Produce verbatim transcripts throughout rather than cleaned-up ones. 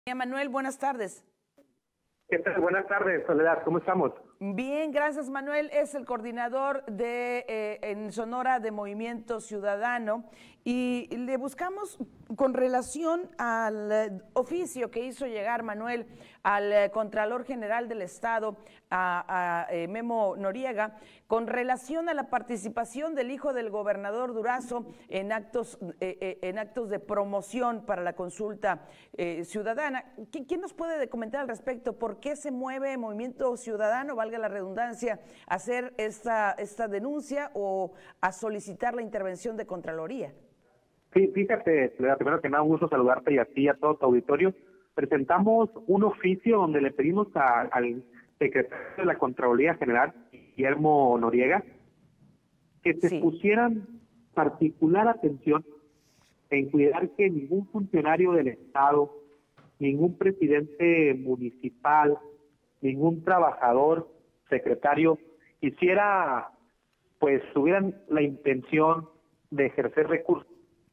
Manuel, buenas tardes. ¿Qué tal? Buenas tardes, Soledad. ¿Cómo estamos? Bien, gracias, Manuel. Es el coordinador de eh, en Sonora de Movimiento Ciudadano y le buscamos con relación al eh, oficio que hizo llegar Manuel al eh, Contralor General del Estado, a, a eh, Memo Noriega, con relación a la participación del hijo del gobernador Durazo en actos, eh, eh, en actos de promoción para la consulta eh, ciudadana. ¿Qui- ¿Quién nos puede comentar al respecto? ¿Por qué se mueve Movimiento Ciudadano, valga la redundancia, a hacer esta, esta denuncia o a solicitar la intervención de Contraloría? Sí, fíjate, Soledad, primero que nada, un gusto saludarte y a ti y a todo tu auditorio. Presentamos un oficio donde le pedimos a- al secretario de la Contraloría General, Guillermo Noriega, que se Sí. pusieran particular atención en cuidar que ningún funcionario del Estado, ningún presidente municipal, ningún trabajador, secretario, hiciera, pues, tuvieran la intención de ejercer recursos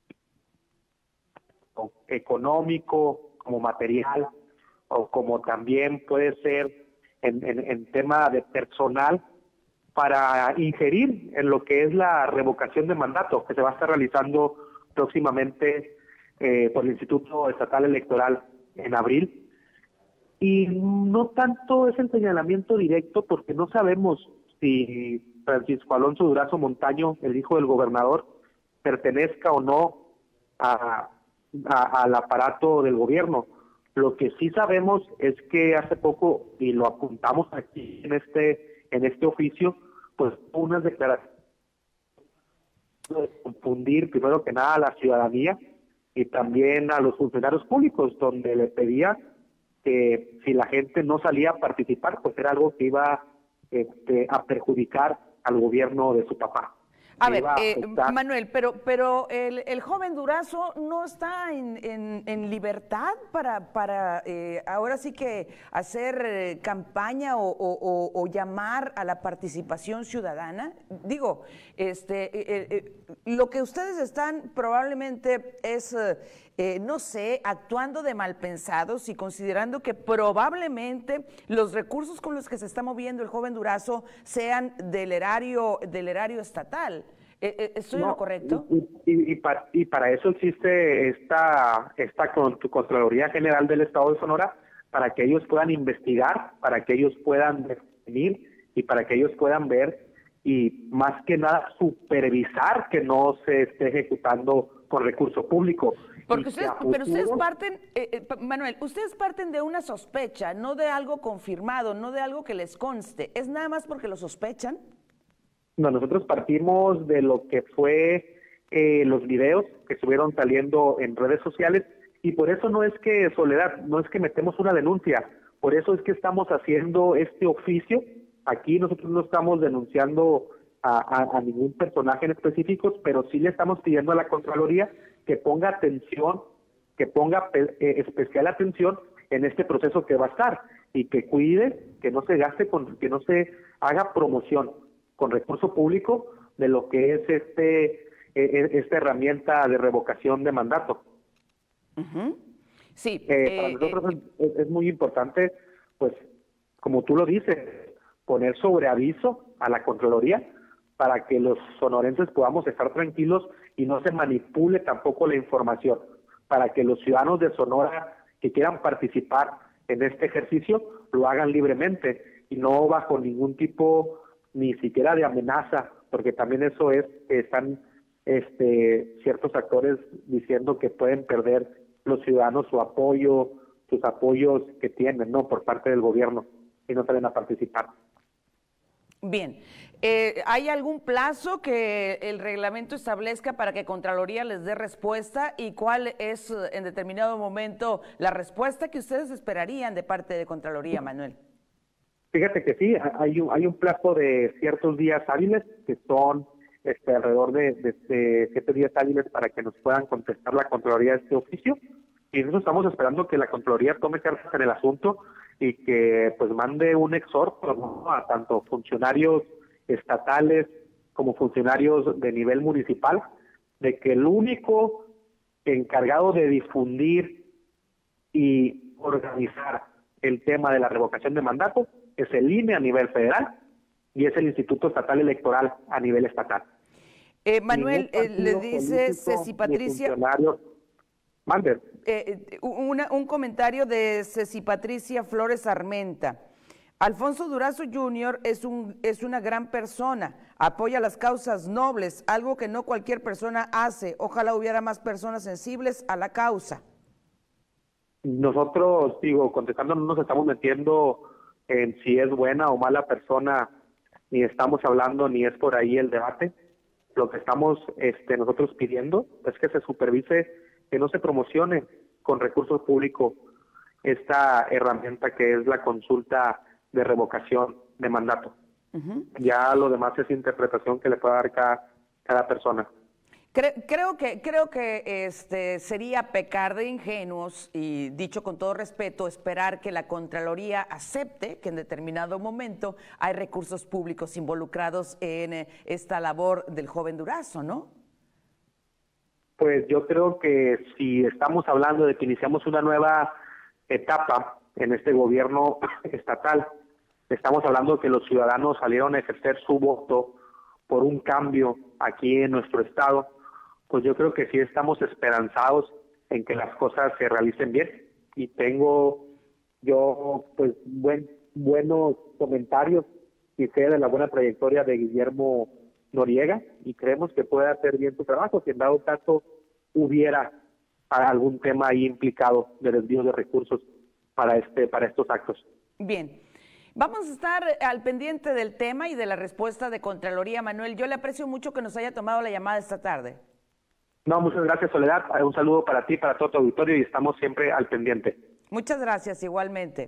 económico, como material, o como también puede ser en, en, en tema de personal, para ingerir en lo que es la revocación de mandato que se va a estar realizando próximamente eh, por el Instituto Estatal Electoral en abril. Y no tanto es el señalamiento directo, porque no sabemos si Francisco Alonso Durazo Montaño, el hijo del gobernador, pertenezca o no a, a- al aparato del gobierno. Lo que sí sabemos es que hace poco, y lo apuntamos aquí en este en este oficio, pues unas declaraciones de confundir primero que nada a la ciudadanía y también a los funcionarios públicos, donde le pedía que si la gente no salía a participar, pues era algo que iba este, a perjudicar al gobierno de su papá. A Que ver, iba a eh, afectar. Manuel, pero, pero el, el joven Durazo no está en, en- en libertad para, para eh, ahora sí que hacer eh, campaña o, o- o- o llamar a la participación ciudadana. Digo, este, eh, eh, eh, lo que ustedes están probablemente es, eh, eh, no sé, actuando de mal pensados y considerando que probablemente los recursos con los que se está moviendo el joven Durazo sean del erario, del erario estatal. Eh, eh, ¿Estoy en lo No, correcto? y, y, y para, y para eso existe esta, esta con, Contraloría General del Estado de Sonora, para que ellos puedan investigar, para que ellos puedan definir y para que ellos puedan ver y más que nada supervisar que no se esté ejecutando con recurso público. Y Porque que ustedes, a pero ustedes futuro, parten, eh, eh, pa- Manuel, ustedes parten de una sospecha, no de algo confirmado, no de algo que les conste. ¿Es nada más porque lo sospechan? no, nosotros partimos de lo que fue eh, los videos que estuvieron saliendo en redes sociales y por eso no es que, Soledad, no es que metemos una denuncia, por eso es que estamos haciendo este oficio. Aquí nosotros no estamos denunciando a, a- a ningún personaje en específico, pero sí le estamos pidiendo a la Contraloría que ponga atención, que ponga pe- eh, especial atención en este proceso que va a estar y que cuide, que no se gaste, con, que no se haga promoción con recurso público de lo que es este eh, esta herramienta de revocación de mandato. Ujú. Sí. Eh, para eh, nosotros eh, es, es muy importante, pues, como tú lo dices, poner sobre aviso a la Contraloría para que los sonorenses podamos estar tranquilos y no se manipule tampoco la información, para que los ciudadanos de Sonora que quieran participar en este ejercicio lo hagan libremente y no bajo ningún tipo ni siquiera de amenaza, porque también eso es, están este, ciertos actores diciendo que pueden perder los ciudadanos su apoyo, sus apoyos que tienen, ¿no? Por parte del gobierno, y no salen a participar. Bien, eh, ¿hay algún plazo que el reglamento establezca para que Contraloría les dé respuesta y cuál es eh, en determinado momento la respuesta que ustedes esperarían de parte de Contraloría, Manuel? Fíjate que sí, hay un, hay un plazo de ciertos días hábiles, que son este, alrededor de, de, de siete días hábiles para que nos puedan contestar la Contraloría de este oficio. Y nosotros estamos esperando que la Contraloría tome cartas en el asunto y que pues mande un exhorto, ¿no?, a tanto funcionarios estatales como funcionarios de nivel municipal, de que el único encargado de difundir y organizar el tema de la revocación de mandato es el I N E a nivel federal y es el Instituto Estatal Electoral a nivel estatal. Eh, Manuel, eh, le dice Ceci Patricia, Mande. eh, una, un comentario de Ceci Patricia Flores Armenta. Alfonso Durazo junior es, un, es una gran persona, apoya las causas nobles, algo que no cualquier persona hace. Ojalá hubiera más personas sensibles a la causa. Nosotros, digo, contestando, no nos estamos metiendo en si es buena o mala persona, ni estamos hablando, ni es por ahí el debate. Lo que estamos este, nosotros pidiendo es que se supervise, que no se promocione con recursos públicos esta herramienta que es la consulta de revocación de mandato. Uh-huh. Ya lo demás es interpretación que le pueda dar cada, cada persona. Creo, creo que, creo que este, sería pecar de ingenuos y, dicho con todo respeto, esperar que la Contraloría acepte que en determinado momento hay recursos públicos involucrados en eh, esta labor del joven Durazo, ¿no? Pues yo creo que si estamos hablando de que iniciamos una nueva etapa en este gobierno estatal, estamos hablando de que los ciudadanos salieron a ejercer su voto por un cambio aquí en nuestro estado, pues yo creo que sí estamos esperanzados en que las cosas se realicen bien. Y tengo yo pues buen, buenos comentarios y sé de la buena trayectoria de Guillermo Noriega y creemos que puede hacer bien su trabajo si en dado caso hubiera algún tema ahí implicado de desvío de recursos para este para estos actos. Bien. Vamos a estar al pendiente del tema y de la respuesta de Contraloría. Manuel, yo le aprecio mucho que nos haya tomado la llamada esta tarde. No, muchas gracias, Soledad. Un saludo para ti, para todo tu auditorio y estamos siempre al pendiente. Muchas gracias, igualmente.